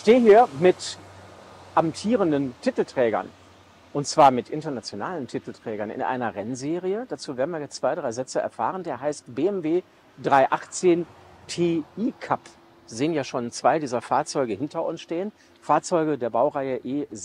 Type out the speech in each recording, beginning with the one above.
stehe hier mit amtierenden Titelträgern. Und zwar mit internationalen Titelträgern in einer Rennserie. Dazu werden wir jetzt 2, 3 Sätze erfahren. Der heißt BMW 318 Ti Cup. Sie sehen ja schon 2 dieser Fahrzeuge hinter uns stehen. Fahrzeuge der Baureihe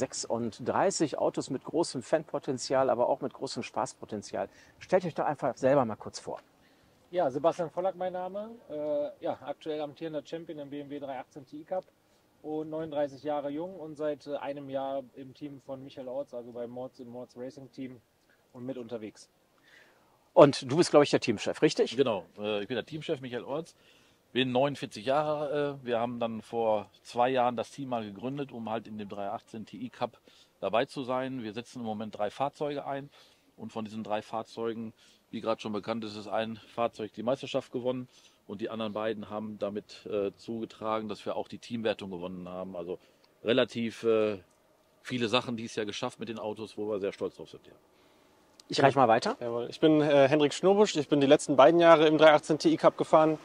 E36, Autos mit großem Fanpotenzial, aber auch mit großem Spaßpotenzial. Stellt euch doch einfach selber mal kurz vor. Ja, Sebastian Vollack mein Name. Aktuell amtierender Champion im BMW 318 Ti Cup und 39 Jahre jung und seit einem Jahr im Team von Michael Orts, also bei Mords im Mords Racing Team und mit unterwegs. Und du bist, glaube ich, der Teamchef, richtig? Genau, ich bin der Teamchef Michael Orts, bin 49 Jahre. Wir haben dann vor 2 Jahren das Team mal gegründet, um halt in dem 318 Ti Cup dabei zu sein. Wir setzen im Moment 3 Fahrzeuge ein und von diesen 3 Fahrzeugen, wie gerade schon bekannt ist, ist ein Fahrzeug die Meisterschaft gewonnen und die anderen beiden haben damit zugetragen, dass wir auch die Teamwertung gewonnen haben. Also relativ viele Sachen dieses Jahr geschafft mit den Autos, wo wir sehr stolz drauf sind. Ja. Ich reiche mal weiter. Jawohl. Ich bin Hendrik Schnurbusch. Ich bin die letzten beiden Jahre im 318 Ti Cup gefahren.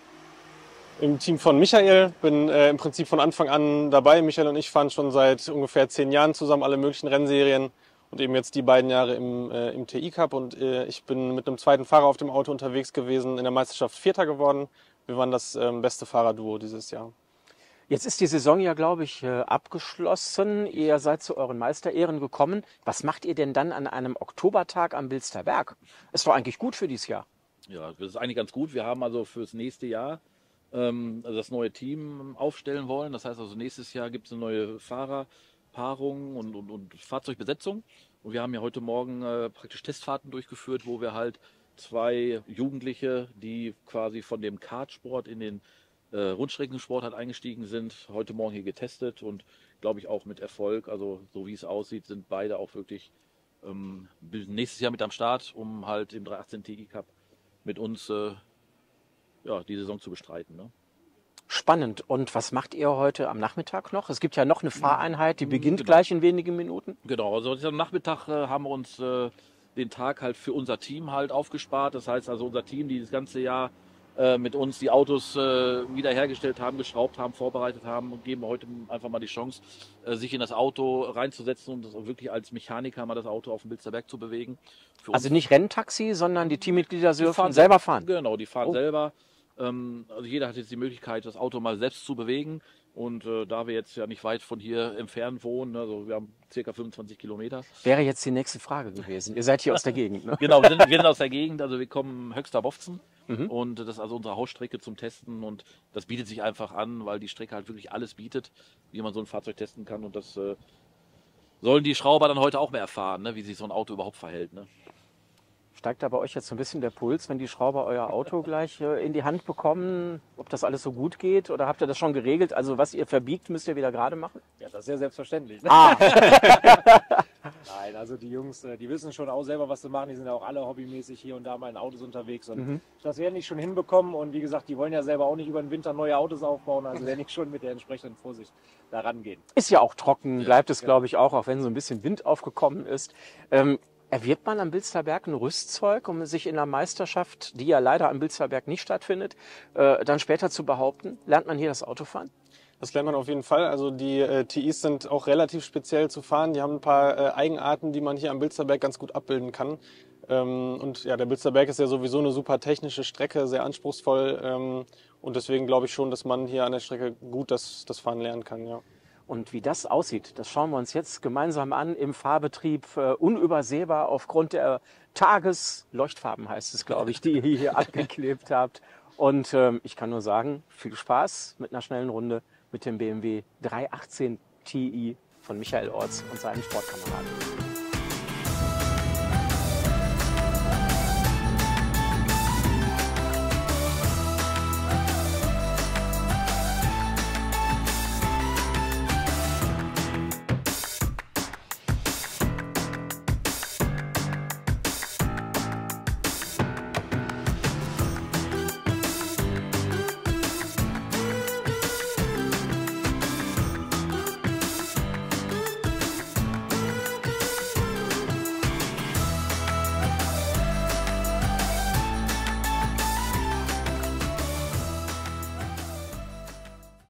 Im Team von Michael. Bin im Prinzip von Anfang an dabei. Michael und ich fahren schon seit ungefähr 10 Jahren zusammen alle möglichen Rennserien. Und eben jetzt die beiden Jahre im Ti Cup. Und ich bin mit einem zweiten Fahrer auf dem Auto unterwegs gewesen, in der Meisterschaft Vierter geworden. Wir waren das beste Fahrerduo dieses Jahr. Jetzt ist die Saison ja, glaube ich, abgeschlossen. Ihr seid zu euren Meisterehren gekommen. Was macht ihr denn dann an einem Oktobertag am Bilsterberg? Ist doch eigentlich gut für dieses Jahr. Ja, das ist eigentlich ganz gut. Wir haben also fürs nächste Jahr also das neue Team aufstellen wollen. Das heißt also nächstes Jahr gibt es eine neue Fahrerpaarung und Fahrzeugbesetzung. Und wir haben ja heute Morgen praktisch Testfahrten durchgeführt, wo wir halt 2 Jugendliche, die quasi von dem Kartsport in den Rundstreckensport halt eingestiegen sind, heute Morgen hier getestet und glaube ich auch mit Erfolg. Also so wie es aussieht, sind beide auch wirklich nächstes Jahr mit am Start, um halt im 318 Ti Cup mit uns die Saison zu bestreiten. Ne? Spannend. Und was macht ihr heute am Nachmittag noch? Es gibt ja noch eine Fahreinheit, die beginnt gleich in wenigen Minuten. Genau, also am Nachmittag haben wir uns den Tag halt für unser Team halt aufgespart. Das heißt also unser Team, die das ganze Jahr mit uns die Autos wiederhergestellt haben, geschraubt haben, vorbereitet haben und geben heute einfach mal die Chance, sich in das Auto reinzusetzen und das wirklich als Mechaniker mal das Auto auf dem Bilsterberg zu bewegen. Also nicht Renntaxi, sondern die Teammitglieder dürfen selber fahren? Genau, die fahren selber. Also jeder hat jetzt die Möglichkeit, das Auto mal selbst zu bewegen. Und da wir jetzt ja nicht weit von hier entfernt wohnen, also wir haben ca. 25 Kilometer. Wäre jetzt die nächste Frage gewesen. Ihr seid hier aus der Gegend, ne? Genau, wir sind aus der Gegend, also wir kommen Höxter Bofzen. Und das ist also unsere Hausstrecke zum Testen und das bietet sich einfach an, weil die Strecke halt wirklich alles bietet, wie man so ein Fahrzeug testen kann und das sollen die Schrauber dann heute auch mehr erfahren, ne, wie sich so ein Auto überhaupt verhält. Ne? Steigt da bei euch jetzt so ein bisschen der Puls, wenn die Schrauber euer Auto gleich in die Hand bekommen, ob das alles so gut geht oder habt ihr das schon geregelt? Also was ihr verbiegt, müsst ihr wieder gerade machen? Ja, das ist ja selbstverständlich. Ne? Nein, also die Jungs, die wissen schon auch selber, was sie machen. Die sind ja auch alle hobbymäßig hier und da mal in Autos unterwegs. Und das werden die schon hinbekommen. Und wie gesagt, die wollen ja selber auch nicht über den Winter neue Autos aufbauen. Also werden die schon mit der entsprechenden Vorsicht da rangehen. Ist ja auch trocken, bleibt es, glaube ich, auch wenn so ein bisschen Wind aufgekommen ist. Erwirbt man am Bilsterberg ein Rüstzeug, um sich in der Meisterschaft, die ja leider am Bilsterberg nicht stattfindet, dann später zu behaupten? Lernt man hier das Autofahren? Das lernt man auf jeden Fall. Also die TIs sind auch relativ speziell zu fahren. Die haben ein paar Eigenarten, die man hier am Bilsterberg ganz gut abbilden kann. Und ja, der Bilsterberg ist ja sowieso eine super technische Strecke, sehr anspruchsvoll. Und deswegen glaube ich schon, dass man hier an der Strecke gut das Fahren lernen kann. Ja. Und wie das aussieht, das schauen wir uns jetzt gemeinsam an im Fahrbetrieb. Unübersehbar aufgrund der Tagesleuchtfarben, heißt es, glaube ich, die ihr hier abgeklebt habt. Und ich kann nur sagen, viel Spaß mit einer schnellen Runde mit dem BMW 318 Ti von Michael Orts und seinen Sportkameraden.